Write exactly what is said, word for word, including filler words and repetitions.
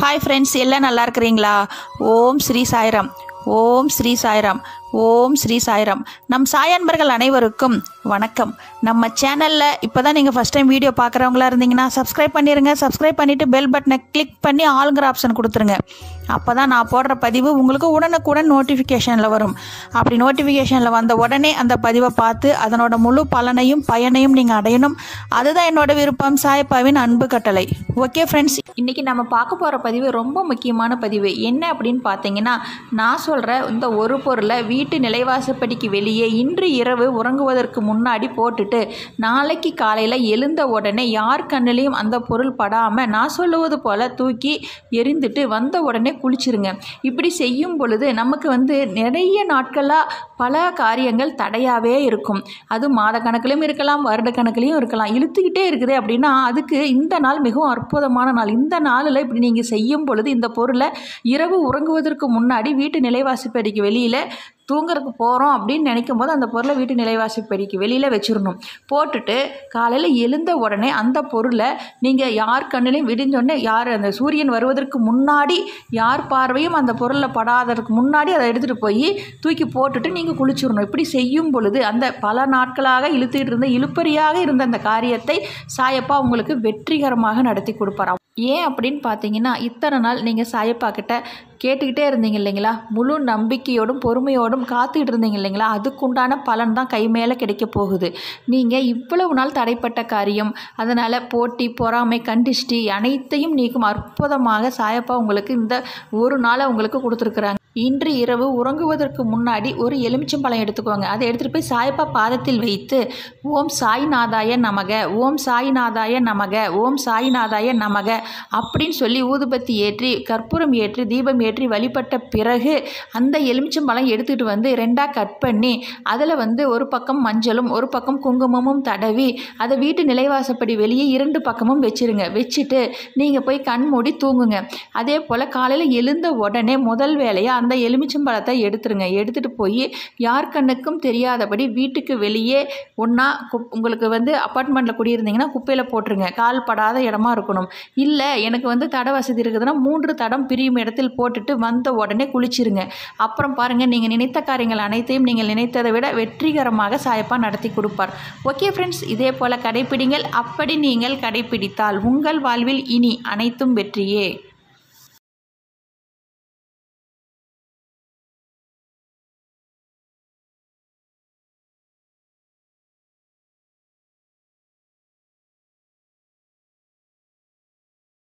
Hi friends एल्ला नल्ला इरुक्कीरींगला ओम श्री साईराम ओम श्री साईराम ஓம் ஸ்ரீ சாய்ராம். நம் சாய் அன்பர்கள் அனைவருக்கும் வணக்கம். நம்ம சேனலில் இப்போ தான் நீங்கள் ஃபஸ்ட் டைம் வீடியோ பார்க்குறவங்களா இருந்தீங்கன்னா சப்ஸ்கிரைப் பண்ணிடுங்க. சப்ஸ்கிரைப் பண்ணிவிட்டு பெல் பட்டனை கிளிக் பண்ணி ஆளுங்கிற ஆப்ஷன் கொடுத்துருங்க. அப்போ தான் நான் போடுற பதிவு உங்களுக்கு உடனுக்குடன் நோட்டிஃபிகேஷனில் வரும். அப்படி நோட்டிஃபிகேஷனில் வந்த உடனே அந்த பதிவை பார்த்து அதனோட முழு பலனையும் பயனையும் நீங்கள் அடையணும். அதுதான் என்னோட விருப்பம். சாயப்பாவின் அன்பு கட்டளை. ஓகே ஃப்ரெண்ட்ஸ், இன்றைக்கி நம்ம பார்க்க போகிற பதிவு ரொம்ப முக்கியமான பதிவு. என்ன அப்படின்னு பார்த்தீங்கன்னா, நான் சொல்கிற இந்த ஒரு பொருளை வீட்டு நிலைவாசப்படிக்கு வெளியே இன்று இரவு உறங்குவதற்கு முன்னாடி போட்டுட்டு நாளைக்கு காலையில் எழுந்த உடனே யார் கண்ணிலையும் அந்த பொருள் படாமல் நான் சொல்லுவது போல் தூக்கி எரிந்துட்டு வந்த உடனே குளிச்சிருங்க. இப்படி செய்யும் பொழுது நமக்கு வந்து நிறைய நாட்களாக பல காரியங்கள் தடையாகவே இருக்கும். அது மாத கணக்கிலும் இருக்கலாம், வருட கணக்கிலையும் இருக்கலாம். இழுத்துக்கிட்டே இருக்குது அப்படின்னா அதுக்கு இந்த நாள் மிகவும் அற்புதமான நாள். இந்த நாளில் இப்படி நீங்கள் செய்யும் பொழுது இந்த பொருளை இரவு உறங்குவதற்கு முன்னாடி வீட்டு நிலைவாசப்படிக்கு வெளியில் தூங்குறதுக்கு போகிறோம் அப்படின்னு நினைக்கும் போது அந்த பொருளை வீட்டு நிலைவாசப்படிக்கு வெளியில் வச்சிடணும். போட்டுட்டு காலையில் எழுந்த உடனே அந்த பொருளை நீங்கள் யார் கண்ணிலையும் விடிஞ்சோடனே, யார் அந்த சூரியன் வருவதற்கு முன்னாடி யார் பார்வையும் அந்த பொருளில் படாததுக்கு முன்னாடி அதை எடுத்துகிட்டு போய் தூக்கி போட்டுட்டு நீங்கள் குளிச்சிடணும். இப்படி செய்யும் பொழுது அந்த பல நாட்களாக இழுத்துக்கிட்டு இருந்த இழுப்பறியாக இருந்த அந்த காரியத்தை சாயப்பா உங்களுக்கு வெற்றிகரமாக நடத்தி கொடுப்பாராம். ஏன் அப்படின்னு பார்த்தீங்கன்னா, இத்தனை நாள் நீங்கள் சாயப்பா கிட்ட கேட்டுக்கிட்டே இருந்தீங்க இல்லைங்களா, முழு நம்பிக்கையோடும் பொறுமையோடும் காத்துக்கிட்டு இருந்தீங்க இல்லைங்களா, அதுக்குண்டான பலன் தான் கை மேலே கிடைக்க போகுது. நீங்கள் இவ்வளவு நாள் தடைப்பட்ட காரியம், அதனால் போட்டி பொறாமை கண்டிஷ்டி அனைத்தையும் நீக்கும் அற்புதமாக சாயப்பா உங்களுக்கு இந்த ஒரு நாளை உங்களுக்கு கொடுத்துருக்குறாங்க. இன்று இரவு உறங்குவதற்கு முன்னாடி ஒரு எலுமிச்சம்பழம் எடுத்துக்கோங்க. அதை எடுத்துகிட்டு போய் சாயப்பா பாதத்தில் வைத்து ஓம் சாய்நாதாய நமக, ஓம் சாய்நாதாய நமக, ஓம் சாய்நாதாய நமக அப்படின்னு சொல்லி ஊதுபத்தி ஏற்றி கற்பூரம் ஏற்றி தீபம் ஏற்றி வழிபட்ட பிறகு அந்த எலுமிச்சம்பழம் எடுத்துகிட்டு வந்து ரெண்டாக கட் பண்ணி அதில் வந்து ஒரு பக்கம் மஞ்சளும் ஒரு பக்கம் குங்குமமும் தடவி அதை வீட்டு நிலைவாசப்படி வெளியே இரண்டு பக்கமும் வச்சுருங்க. வச்சுட்டு நீங்கள் போய் கண் மூடி தூங்குங்க. அதே போல் காலையில் எழுந்த உடனே முதல் வேலையாக அந்த எலுமிச்சம்பழத்தை எடுத்துருங்க. எடுத்துகிட்டு போய் யார் கண்ணுக்கும் தெரியாதபடி வீட்டுக்கு வெளியே ஒன்றா குப் உங்களுக்கு வந்து அப்பார்ட்மெண்ட்டில் குடியிருந்தீங்கன்னா குப்பையில் போட்டுருங்க. கால் படாத இடமா இருக்கணும். இல்லை எனக்கு வந்து தட வசதி இருக்குதுன்னா மூன்று தடம் பிரியும் இடத்தில் போட்டுட்டு வந்த உடனே குளிச்சிருங்க. அப்புறம் பாருங்கள், நீங்கள் நினைத்த காரியங்கள் அனைத்தையும் நீங்கள் நினைத்ததை விட வெற்றிகரமாக சாயப்பா நடத்தி கொடுப்பார். ஓகே ஃப்ரெண்ட்ஸ், இதே போல் கடைப்பிடிங்கள். அப்படி நீங்கள் கடைப்பிடித்தால் உங்கள் வாழ்வில் இனி அனைத்தும் வெற்றியே.